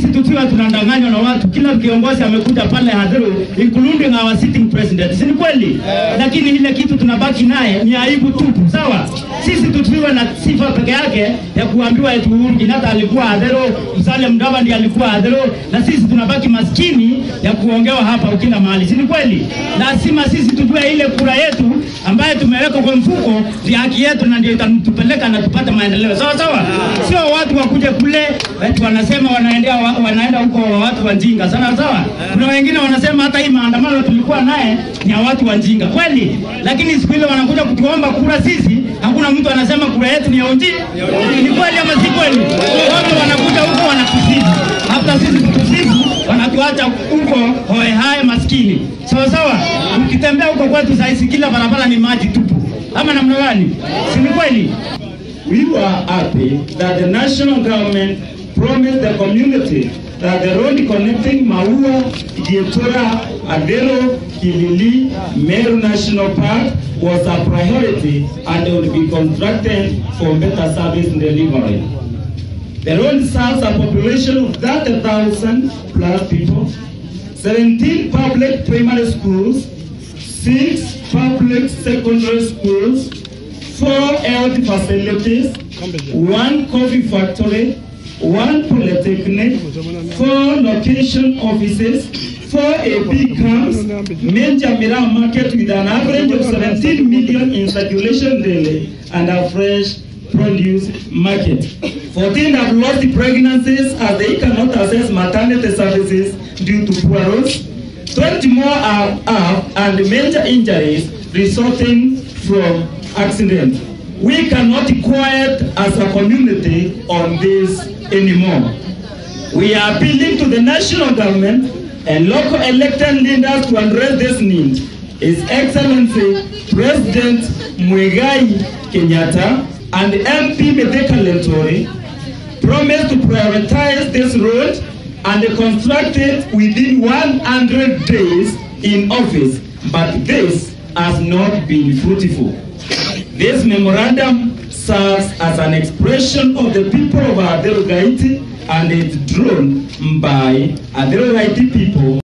sisi tukiwa tunadanganywa na watu, kila kiongozi amekuja pale Athiru, including our sitting president, si kweli? Lakini ile kitu tunabaki naye ni aibu tupu, sawa? Sisi tukiwa na sifa peke yake ya kuambiwa eti Uhuru Kenyatta alikuwa Athiru, Musalia Mudavadi alikuwa Athiru, na sisi tunabaki maskini ya kuongewa hapa ukila mahali, si kweli? Lazima sisi tujue ile kura yetu ambayo tumeweka kwa mfuko ni haki yetu, na ndio itatupeleka na tupate maendeleo, sawa sawa? Sio watu wakuje kule eti wanasema wanaenda huko watu wanjinga, sawa sawa? Kuna wengine wanasema hata hii maandamano tulikuwa naye ni ya watu wanjinga, kweli? Lakini siku ile wanakuja kutuomba kura sisi, hakuna mtu anasema kura yetu ni ya wanjinga. Ni kweli ama si kweli? Watu wanakuja huko wanatusifu, hata sisi tutusifu wanatuacha huko hoe hai maskini, sawa sawa? Ukitembea huko kwetu sasa kila barabara ni maji tupu, ama namna gani? Si kweli? We were happy that the national government promised the community that the road connecting Maua-Athiru Gaiti Meru National Park was a priority and would be constructed for better service delivery. The road serves a population of 30,000 plus people, 17 public primary schools, 6 public secondary schools, 4 health facilities, 1 coffee factory, 1 polytechnic, 4 location offices, 4 AB camps, major Meru market with an average of 17 million in circulation daily, and a fresh produce market. 14 have lost pregnancies as they cannot access maternity services due to poor roads. 20 more are up and major injuries resulting from accidents. We cannot be quiet as a community on this anymore. We are appealing to the national government and local elected leaders to address this need. His Excellency President Uhuru Kenyatta and MP Medeka Lentori promised to prioritize this road and construct it within 100 days in office, but this has not been fruitful. This memorandum serves as an expression of the people of Maua-Athiru Gaiti and it's drawn by Maua-Athiru Gaiti people